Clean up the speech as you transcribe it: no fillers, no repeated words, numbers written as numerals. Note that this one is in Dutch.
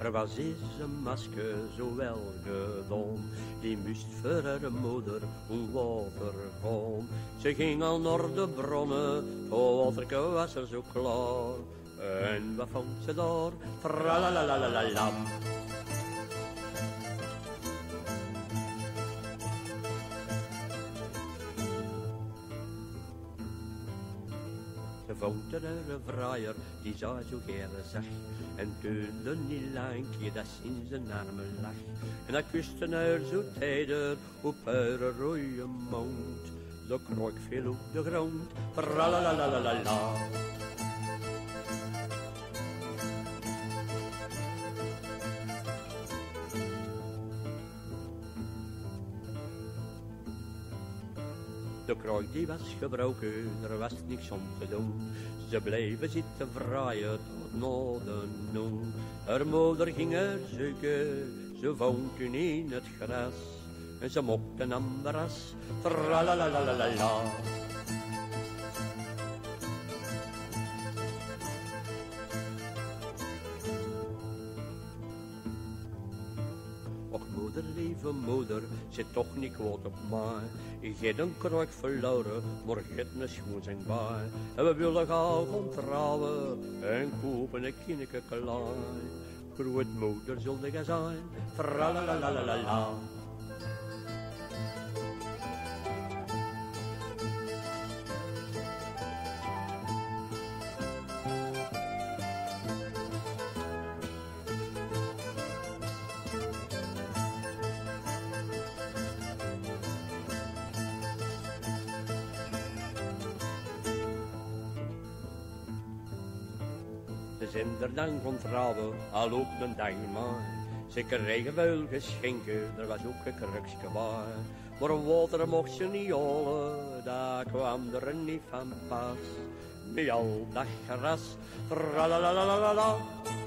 Er was eens een masker zo wel gedaan, die moest voor haar moeder om water gaan. Ze ging al naar de bronnen, het waterke was er zo klaar. En wat vond ze daar? Tralalalalala. Ze vond er een vraaier, die zij zo gerne zag. En teunde niet lang, dat ze in zijn armen lag. En hij kuste haar zo tijder op haar rode mond. Zo krook viel op de grond, tralalalalala. De krooi die was gebroken, er was niks om te doen. Ze bleven zitten vraaien tot na de noen. Haar moeder ging er zoeken, ze vond toen in het gras. En ze mocht een amberas, tralalalalala. Och moeder, lieve moeder, zit toch niet kwaad op mij. Ik heb een kroeg verloren, maar ik heb mijn schoen zijn bij. En we willen gauw gaan trouwen en kopen een kindje klein. Grootmoeder zult ik zijn, tralalalalala. Ze zijn er dan gaan trouwen, al op een dag maar. Ze kregen wel geschenken, er was ook een kruksje bij. Maar water mocht ze niet halen, daar kwam er niet van pas. Met al dat gras, tralalalalala.